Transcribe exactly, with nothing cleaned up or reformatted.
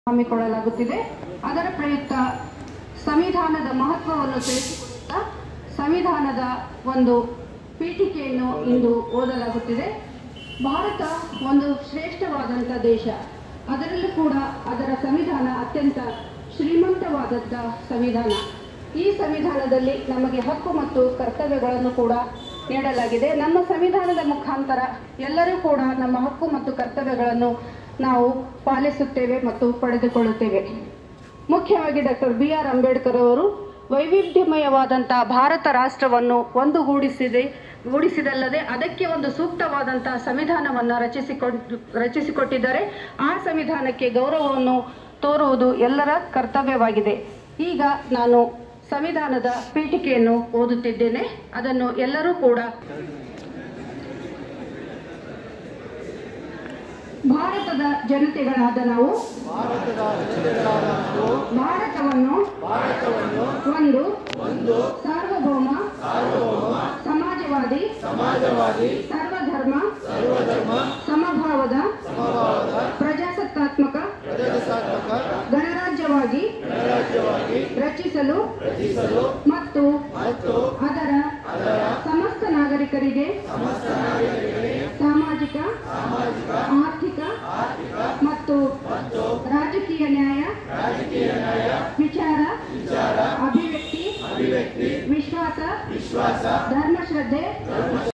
ಹಮ್ಮಿಕೊಳ್ಳಲಾಗುತ್ತಿದೆ। ಅದರ ಪ್ರಯುಕ್ತ ಸಂವಿಧಾನದ ಮಹತ್ವವನ್ನು ತಿಳಿಸಿಕೊಡುತ್ತಾ ಸಂವಿಧಾನದ ಒಂದು ಪೀಠಿಕೆಯನ್ನು ಇಂದು ಓದಲಾಗುತ್ತಿದೆ। ಭಾರತ ಒಂದು ಶ್ರೇಷ್ಠವಾದಂಥ ದೇಶ, ಅದರಲ್ಲೂ ಕೂಡ ಅದರ ಸಂವಿಧಾನ ಅತ್ಯಂತ ಶ್ರೀಮಂತವಾದಂಥ ಸಂವಿಧಾನ। ಈ ಸಂವಿಧಾನದಲ್ಲಿ ನಮಗೆ ಹಕ್ಕು ಮತ್ತು ಕರ್ತವ್ಯಗಳನ್ನು ಕೂಡ ನೀಡಲಾಗಿದೆ। ನಮ್ಮ ಸಂವಿಧಾನದ ಮುಖಾಂತರ ಎಲ್ಲರೂ ಕೂಡ ನಮ್ಮ ಹಕ್ಕು ಮತ್ತು ಕರ್ತವ್ಯಗಳನ್ನು ನಾವು ಪಾಲಿಸುತ್ತೇವೆ ಮತ್ತು ಪಡೆದುಕೊಳ್ಳುತ್ತೇವೆ। ಮುಖ್ಯವಾಗಿ ಡಾಕ್ಟರ್ ಬಿ ಆರ್ ಅಂಬೇಡ್ಕರ್ ಅವರು ವೈವಿಧ್ಯಮಯವಾದಂಥ ಭಾರತ ರಾಷ್ಟ್ರವನ್ನು ಒಂದುಗೂಡಿಸಿದೆ ಗೂಡಿಸಿದಲ್ಲದೆ ಅದಕ್ಕೆ ಒಂದು ಸೂಕ್ತವಾದಂಥ ಸಂವಿಧಾನವನ್ನು ರಚಿಸಿಕೊಂಡು ರಚಿಸಿಕೊಟ್ಟಿದ್ದಾರೆ। ಆ ಸಂವಿಧಾನಕ್ಕೆ ಗೌರವವನ್ನು ತೋರುವುದು ಎಲ್ಲರ ಕರ್ತವ್ಯವಾಗಿದೆ। ಈಗ ನಾನು ಸಂವಿಧಾನದ ಪೀಠಿಕೆಯನ್ನು ಓದುತ್ತಿದ್ದೇನೆ, ಅದನ್ನು ಎಲ್ಲರೂ ಕೂಡ ಭಾರತದ ಜನತೆಗಳಾದ ನಾವು ಭಾರತವನ್ನು ಒಂದು ಸಾರ್ವಭೌಮ ಸಮಾಜವಾದಿ ಸರ್ವಧರ್ಮ ಸಮಭಾವದ ಪ್ರಜಾಸತ್ತಾತ್ಮಕ ಗಣರಾಜ್ಯವಾಗಿ ರಚಿಸಲು ಮತ್ತು ಅದರ ಸಮಸ್ತ ನಾಗರಿಕರಿಗೆ ಸಾಮಾಜಿಕ ಆರ್ಥಿಕ ಮತ್ತು ರಾಜಕೀಯ ನ್ಯಾಯ ವಿಚಾರ ಅಭಿವ್ಯಕ್ತಿ ವಿಶ್ವಾಸ ಧರ್ಮಶ್ರದ್ಧೆ